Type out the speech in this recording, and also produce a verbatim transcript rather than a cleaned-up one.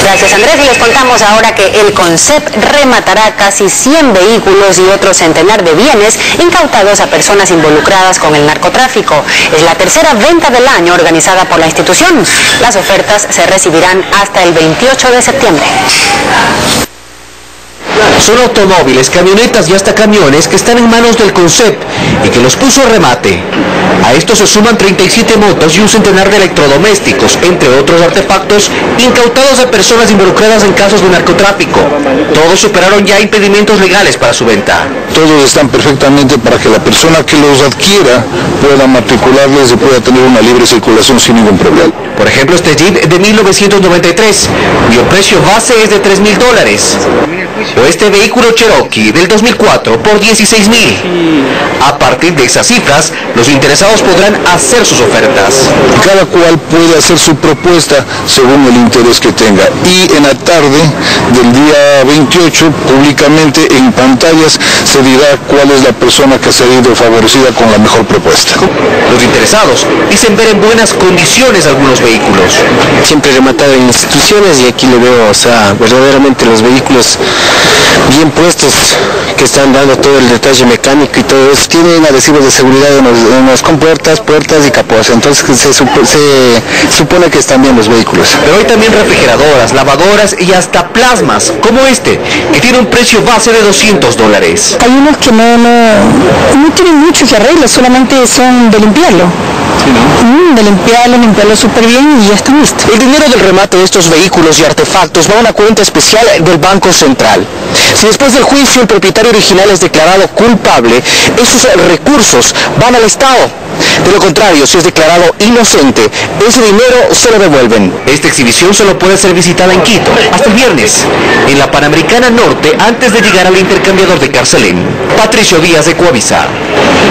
Gracias, Andrés. Y les contamos ahora que el CONCEP rematará casi cien vehículos y otro centenar de bienes incautados a personas involucradas con el narcotráfico. Es la tercera venta del año organizada por la institución. Las ofertas se recibirán hasta el veintiocho de septiembre. Son automóviles, camionetas y hasta camiones que están en manos del CONCEP y que los puso a remate. A esto se suman treinta y siete motos y un centenar de electrodomésticos, entre otros artefactos incautados a personas involucradas en casos de narcotráfico. Todos superaron ya impedimentos legales para su venta. Todos están perfectamente para que la persona que los adquiera pueda matricularles y pueda tener una libre circulación sin ningún problema. Por ejemplo, este Jeep de mil novecientos noventa y tres, cuyo precio base es de tres mil dólares. O este vehículo Cherokee del dos mil cuatro por dieciséis mil. A partir de esas cifras, los interesados podrán hacer sus ofertas. Cada cual puede hacer su propuesta según el interés que tenga. Y en la tarde del día veintiocho, públicamente en pantallas, se dirá cuál es la persona que ha sido favorecida con la mejor propuesta. Los interesados dicen ver en buenas condiciones algunos vehículos. Siempre he rematado en instituciones y aquí le veo, o sea, verdaderamente los vehículos bien puestos, que están dando todo el detalle mecánico y todo eso. Tienen adhesivos de seguridad en los, en las compuertas, puertas y capós, entonces se, supo, se supone que están bien los vehículos. Pero hay también refrigeradoras, lavadoras y hasta plasmas, como este, que tiene un precio base de doscientos dólares. Hay unos que no, no, no tienen mucho que arreglar, solamente son de limpiarlo. Sí, ¿no? mm, de limpiarlo, limpiarlo súper bien y ya está listo. El dinero del remate de estos vehículos y artefactos va a una cuenta especial del Banco Central. Si después del juicio el propietario original es declarado culpable, esos recursos van al Estado. De lo contrario, si es declarado inocente, ese dinero se lo devuelven. Esta exhibición solo puede ser visitada en Quito hasta el viernes, en la Panamericana Norte, antes de llegar al intercambiador de Carcelén. Patricio Díaz de Coavisa.